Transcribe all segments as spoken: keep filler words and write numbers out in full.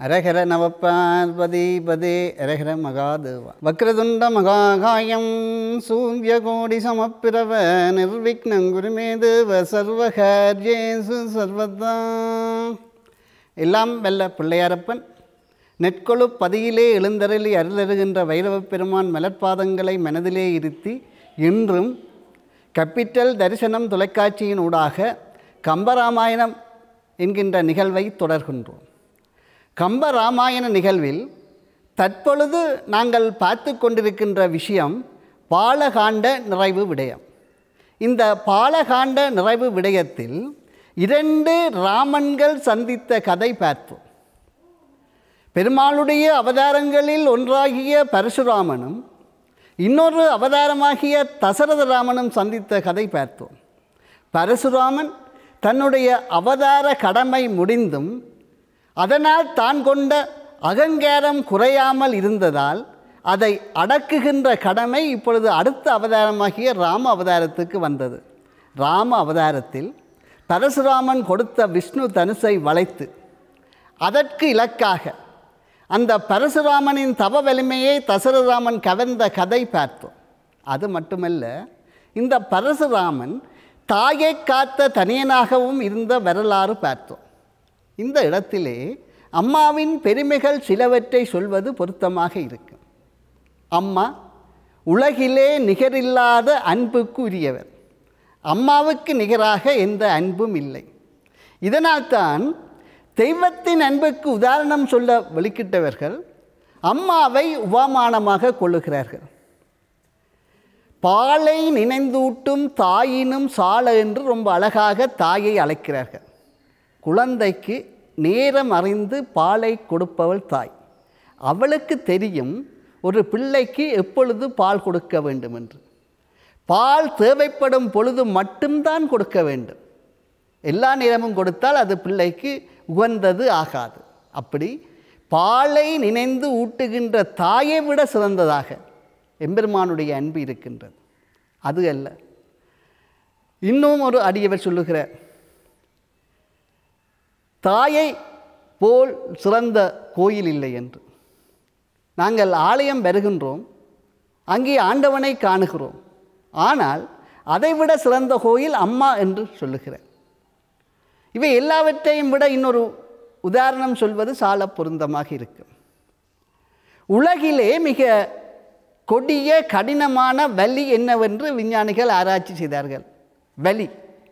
அரஹர நவபார்வதி பதே அரஹர மகாதேவா. வக்ரதுண்ட மகாகாயம் சூரியகோடி சமப்பிரவ நிர்விக்னம் குருமே தேவ சர்வகார்யேசு சர்வதா. எல்லாம் வெல்ல பிள்ளையாரப்பன் நெற்கொழு பதியிலே எழுந்தருளி அருளருகின்ற வைரவப் பெருமான் மலர்பாதங்களை மனதிலே இருத்தி இன்றும் கேபிட்டல் தரிசனம் தொலைக்காட்சியின் ஊடாக கம்பராமாயணம் என்கின்ற நிகழ்வை தொடர்கின்றோம். கம்பராமாயண நிகழ்வில் தற்பொழுது நாங்கள் பார்த்து கொண்டிருக்கின்ற விஷயம் பாலகாண்ட நிறைவு விடயம். இந்த பாலகாண்ட நிறைவு விடயத்தில் இரண்டு ராமன்கள் சந்தித்த கதை பார்த்தோம். பெருமாளுடைய அவதாரங்களில் ஒன்றாகிய பரசுராமனும் இன்னொரு அவதாரமாகிய தசரத ராமனும் சந்தித்த கதை பார்த்தோம். பரசுராமன் தன்னுடைய அவதார கடமை முடிந்தும் அதனால் தான் கொண்ட அகங்காரம் குறையாமல் இருந்ததால் அதை அடக்குகின்ற கடமை இப்பொழுது அடுத்த அவதாரமாகிய ராம அவதாரத்துக்கு வந்தது. ராம அவதாரத்தில் பரசுராமன் கொடுத்த விஷ்ணு தனுசை வளைத்து அதற்கு இலக்காக அந்த பரசுராமனின் தவ வலிமையை தசரராமன் கவர்ந்த கதை பார்த்தோம். அது மட்டுமல்ல, இந்த பரசுராமன் தாயை காத்த தனியனாகவும் இருந்த வரலாறு பார்த்தோம். இந்த இடத்திலே அம்மாவின் பெருமைகள் சிலவற்றை சொல்வது பொருத்தமாக இருக்கும். அம்மா உலகிலே நிகரில்லாத அன்புக்கு உரியவர். அம்மாவுக்கு நிகராக எந்த அன்பும் இல்லை. இதனால்தான் தெய்வத்தின் அன்புக்கு உதாரணம் சொல்ல வெளிக்கிட்டவர்கள் அம்மாவை உபமானமாக கொள்ளுகிறார்கள். பாலை நினைந்தூட்டும் தாயினும் சால என்று ரொம்ப அழகாக தாயை அழைக்கிறார்கள். குழந்தைக்கு நேரம் அறிந்து பாலை கொடுப்பவள் தாய். அவளுக்கு தெரியும் ஒரு பிள்ளைக்கு எப்பொழுது பால் கொடுக்க வேண்டும் என்று. பால் தேவைப்படும் பொழுது மட்டும்தான் கொடுக்க வேண்டும். எல்லா நேரமும் கொடுத்தால் அது பிள்ளைக்கு உகந்தது ஆகாது. அப்படி பாலை நினைந்து ஊட்டுகின்ற தாயை விட சிறந்ததாக எம்பெருமானுடைய அன்பு இருக்கின்றது. அது அல்ல, இன்னும் ஒரு அடியவர் சொல்லுகிறார், தாயை போல் சிறந்த கோயில் இல்லை என்று. நாங்கள் ஆலயம் வருகின்றோம், அங்கே ஆண்டவனை காணுகிறோம், ஆனால் அதைவிட சிறந்த கோயில் அம்மா என்று சொல்லுகிறார். இவை எல்லாவற்றையும் விட இன்னொரு உதாரணம் சொல்வது சால பொருந்தமாக இருக்கும். உலகிலே மிக கொடிய கடினமான வலி என்னவென்று விஞ்ஞானிகள் ஆராய்ச்சி செய்தார்கள். வலி,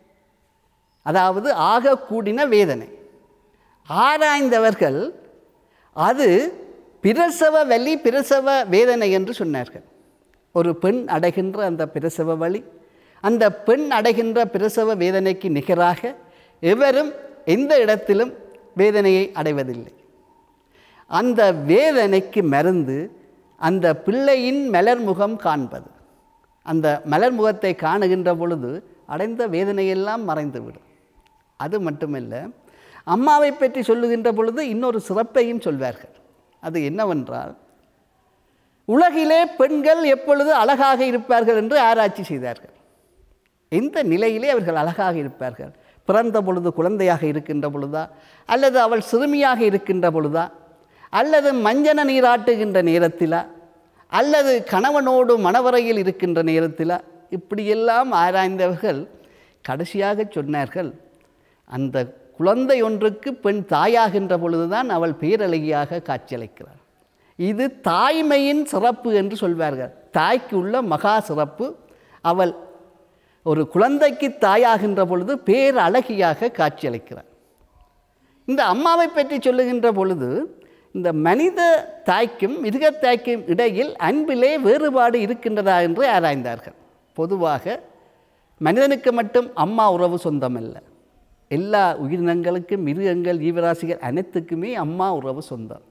அதாவது ஆக கூடின வேதனை. ஆராய்ந்தவர்கள் அது பிரசவ வலி, பிரசவ வேதனை என்று சொன்னார்கள். ஒரு பெண் அடைகின்ற அந்த பிரசவ வலி, அந்த பெண் அடைகின்ற பிரசவ வேதனைக்கு நிகராக எவரும் எந்த இடத்திலும் வேதனையை அடைவதில்லை. அந்த வேதனைக்கு மருந்து அந்த பிள்ளையின் மலர்முகம் காண்பது. அந்த மலர்முகத்தை காணுகின்ற பொழுது அடைந்த வேதனையெல்லாம் மறைந்துவிடும். அது மட்டுமல்ல, அம்மாவை பற்றி சொல்லுகின்ற பொழுது இன்னொரு சிறப்பையும் சொல்வார்கள். அது என்னவென்றால், உலகிலே பெண்கள் எப்பொழுது அழகாக இருப்பார்கள் என்று ஆராய்ச்சி செய்தார்கள். எந்த நிலையிலே அவர்கள் அழகாக இருப்பார்கள்? பிறந்த பொழுது குழந்தையாக இருக்கின்ற பொழுதா, அல்லது அவள் சிறுமியாக இருக்கின்ற பொழுதா, அல்லது மஞ்சன நீராட்டுகின்ற நேரத்திலா, அல்லது கணவனோடு மணவரையில் இருக்கின்ற நேரத்திலா? இப்படியெல்லாம் ஆராய்ந்தவர்கள் கடைசியாக சொன்னார்கள், அந்த குழந்தை ஒன்றுக்கு பெண் தாயாகின்ற பொழுதுதான் அவள் பேரழகியாக காட்சியளிக்கிறாள். இது தாய்மையின் சிறப்பு என்று சொல்வார்கள். தாய்க்கு உள்ள மகா சிறப்பு, அவள் ஒரு குழந்தைக்கு தாயாகின்ற பொழுது பேரழகியாக காட்சியளிக்கிறாள். இந்த அம்மாவை பற்றி சொல்லுகின்ற பொழுது இந்த மனித தாய்க்கும் மிருகத்தாய்க்கும் இடையில் அன்பிலே வேறுபாடு இருக்கின்றதா என்று ஆராய்ந்தார்கள். பொதுவாக மனிதனுக்கு மட்டும் அம்மா உறவு சொந்தமல்ல. எல்லா உயிரினங்களுக்கும், மிருகங்கள், ஜீவராசிகள் அனைத்துக்குமே அம்மா உறவு சொந்தம்.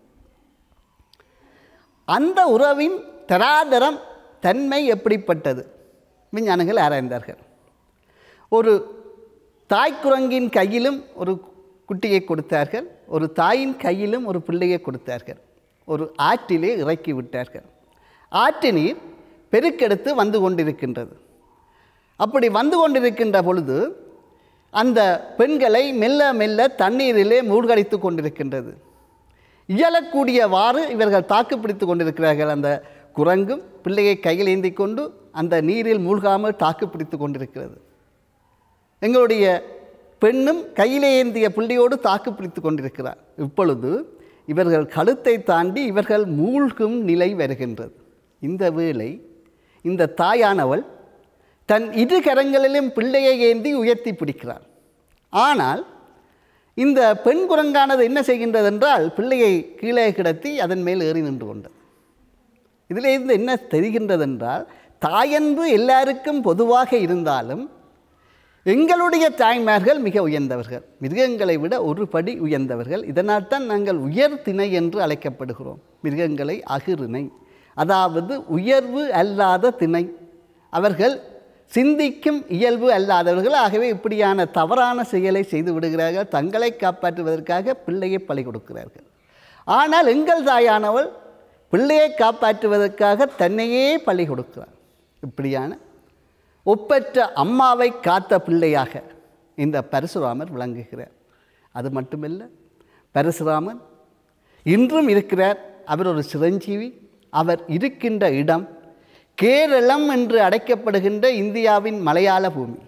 அந்த உறவின் தராதரம் தன்மை எப்படிப்பட்டது விஞ்ஞானிகள் ஆராய்ந்தார்கள். ஒரு தாய்க்குரங்கின் கையிலும் ஒரு குட்டியை கொடுத்தார்கள், ஒரு தாயின் கையிலும் ஒரு பிள்ளையை கொடுத்தார்கள். ஒரு ஆற்றிலே இறக்கி விட்டார்கள். ஆற்று நீர் பெருக்கெடுத்து வந்து கொண்டிருக்கின்றது. அப்படி வந்து கொண்டிருக்கின்ற பொழுது அந்த பெண்களை மெல்ல மெல்ல தண்ணீரிலே மூழ்கடித்து கொண்டிருக்கின்றது. இயலக்கூடியவாறு இவர்கள் தாக்கு பிடித்து கொண்டிருக்கிறார்கள். அந்த குரங்கும் பிள்ளையை கையில் ஏந்தி கொண்டு அந்த நீரில் மூழ்காமல் தாக்கு பிடித்து கொண்டிருக்கிறது. எங்களுடைய பெண்ணும் கையிலே ஏந்திய பிள்ளையோடு தாக்கு பிடித்து கொண்டிருக்கிறார். இப்பொழுது இவர்கள் கழுத்தை தாண்டி இவர்கள் மூழ்கும் நிலை வருகின்றது. இந்த வேளை இந்த தாயானவள் தன் இரு கரங்களிலும் பிள்ளையை ஏந்தி உயர்த்தி பிடிக்கிறார். ஆனால் இந்த பெண் குரங்கானது என்ன செய்கின்றது என்றால் பிள்ளையை கீழே கிடத்தி அதன் மேல் ஏறி நின்று கொண்டது. இதில் இருந்து என்ன தெரிகின்றது என்றால் தாயன்பு எல்லாருக்கும் பொதுவாக இருந்தாலும் எங்களுடைய தாய்மார்கள் மிக உயர்ந்தவர்கள், மிருகங்களை விட ஒரு படி உயர்ந்தவர்கள். இதனால் தான் நாங்கள் உயர் திணை என்று அழைக்கப்படுகிறோம். மிருகங்களை அகிரிணை, அதாவது உயர்வு அல்லாத திணை. அவர்கள் சிந்திக்கும் இயல்பு அல்லாதவர்கள். ஆகவே இப்படியான தவறான செயலை செய்து விடுகிறார்கள். தங்களை காப்பாற்றுவதற்காக பிள்ளையை பலி கொடுக்கிறார்கள். ஆனால் எங்கள் தாயானவள் பிள்ளையை காப்பாற்றுவதற்காக தன்னையே பலி கொடுக்கிறார். இப்படியான ஒப்பற்ற அம்மாவை காத்த பிள்ளையாக இந்த பரசுராமர் விளங்குகிறார். அது மட்டுமல்ல, பரசுராமன் இன்றும் இருக்கிறார். அவர் ஒரு சிரஞ்சீவி. அவர் இருக்கின்ற இடம் கேரளம் என்று அழைக்கப்படுகின்ற இந்தியாவின் மலையாள பூமி.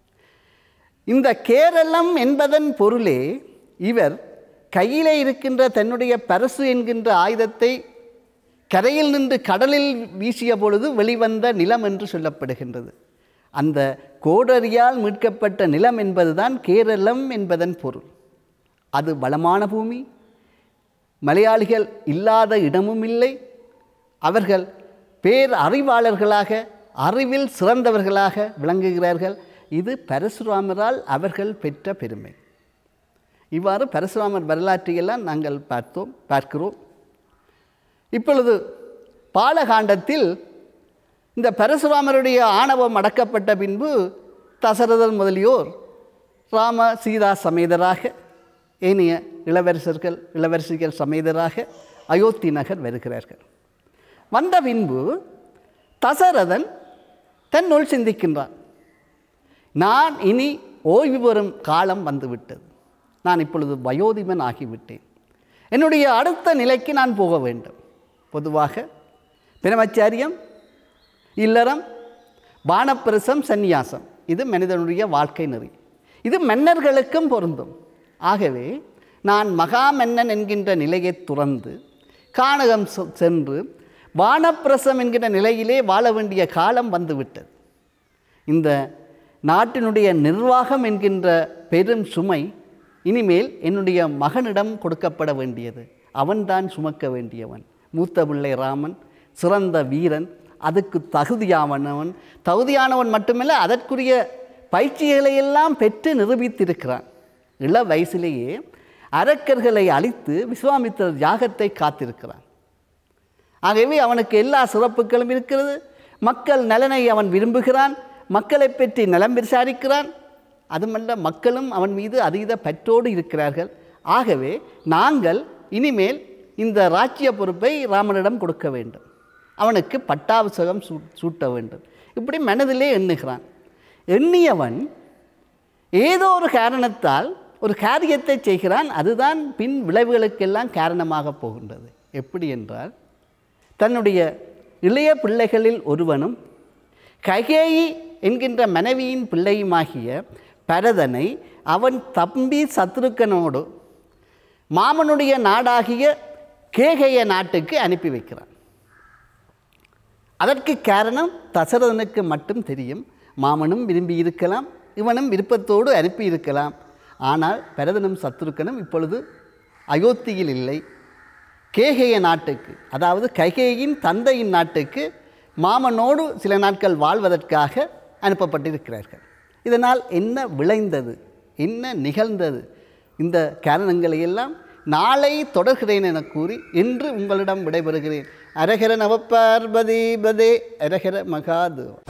இந்த கேரளம் என்பதன் பொருளே இவர் கையிலே இருக்கின்ற தன்னுடைய பரசு என்கின்ற ஆயுதத்தை கரையில் நின்று கடலில் வீசிய பொழுது வெளிவந்த நிலம் என்று சொல்லப்படுகின்றது. அந்த கோடரியால் மீட்கப்பட்ட நிலம் என்பதுதான் கேரளம் என்பதன் பொருள். அது வளமான பூமி, மலையாளிகள் இல்லாத இடமும் இல்லை. அவர்கள் பேர் அறிவாளர்களாக, அறிவில் சிறந்தவர்களாக விளங்குகிறார்கள். இது பரசுராமரால் அவர்கள் பெற்ற பெருமை. இவ்வாறு பரசுராமர் வரலாற்றையெல்லாம் நாங்கள் பார்த்தோம் பார்க்கிறோம். இப்பொழுது பாலகாண்டத்தில் இந்த பரசுராமருடைய ஆணவம் அடக்கப்பட்ட பின்பு தசரதன் முதலியோர் ராம சீதா சமேதராக, ஏனைய இளவரசர்கள் இளவரசிகள் சமேதராக அயோத்தி நகர் வருகிறார்கள். வந்த பின்பு தசரதன் தன்னுள் சிந்திக்கின்றான். நான் இனி ஓய்வு பெறும் காலம் வந்துவிட்டது. நான் இப்பொழுது வயோதிபன் ஆகிவிட்டேன். என்னுடைய அடுத்த நிலைக்கு நான் போக வேண்டும். பொதுவாக பிரம்மச்சாரியம், இல்லறம், வானப்பிரசம், சந்நியாசம், இது மனிதனுடைய வாழ்க்கை நெறி. இது மன்னர்களுக்கும் பொருந்தும். ஆகவே நான் மகா மன்னன் என்கின்ற நிலையை துறந்து கானகம் சென்று வானப்பிரசம் என்கிற நிலையிலே வாழ வேண்டிய காலம் வந்துவிட்டது. இந்த நாட்டினுடைய நிர்வாகம் என்கின்ற பெரும் சுமை இனிமேல் என்னுடைய மகனிடம் கொடுக்கப்பட வேண்டியது. அவன்தான் சுமக்க வேண்டியவன். மூத்த பிள்ளை ராமன் சிறந்த வீரன், அதுக்கு தகுதியானவன். தகுதியானவன் மட்டுமல்ல, அதற்குரிய பயிற்சிகளையெல்லாம் பெற்று நிரூபித்திருக்கிறான். இள வயசிலேயே அரக்கர்களை அழித்து விஸ்வாமித்திரர் யாகத்தை காத்திருக்கிறான். ஆகவே அவனுக்கு எல்லா சிறப்புகளும் இருக்கிறது. மக்கள் நலனை அவன் விரும்புகிறான். மக்களை பற்றி நலம் விசாரிக்கிறான். அதுமல்ல, மக்களும் அவன் மீது அதீத பற்றோடு இருக்கிறார்கள். ஆகவே நாங்கள் இனிமேல் இந்த ராஜ்ய பொறுப்பை ராமனிடம் கொடுக்க வேண்டும். அவனுக்கு பட்டாபிஷேகம் சூ சூட்ட வேண்டும். இப்படி மனதிலே எண்ணுகிறான். எண்ணியவன் ஏதோ ஒரு காரணத்தால் ஒரு காரியத்தை செய்கிறான். அதுதான் பின் விளைவுகளுக்கெல்லாம் காரணமாக போகின்றது. எப்படி என்றால், தன்னுடைய இளைய பிள்ளைகளில் ஒருவனும் கைகேயி என்கின்ற மனைவியின் பிள்ளையுமாகிய பரதனை அவன் தம்பி சத்ருக்கனோடு மாமனுடைய நாடாகிய கேகய நாட்டுக்கு அனுப்பி வைக்கிறான். அதற்கு காரணம் தசரதனுக்கு மட்டும் தெரியும். மாமனும் விரும்பி இருக்கலாம், இவனும் விருப்பத்தோடு அனுப்பி இருக்கலாம். ஆனால் பரதனும் சத்ருக்கனும் இப்பொழுது அயோத்தியில் இல்லை, கேகய நாட்டுக்கு, அதாவது கைகேயின் தந்தையின் நாட்டுக்கு மாமனோடு சில நாட்கள் வாழ்வதற்காக அனுப்பப்பட்டிருக்கிறார்கள். இதனால் என்ன விளைந்தது, என்ன நிகழ்ந்தது, இந்த காரணங்களையெல்லாம் நாளை தொடர்கிறேன் என கூறி இன்று உங்களிடம் விடைபெறுகிறேன். அரஹர நவ பார்வதி பதே அரஹர மகாதேவ.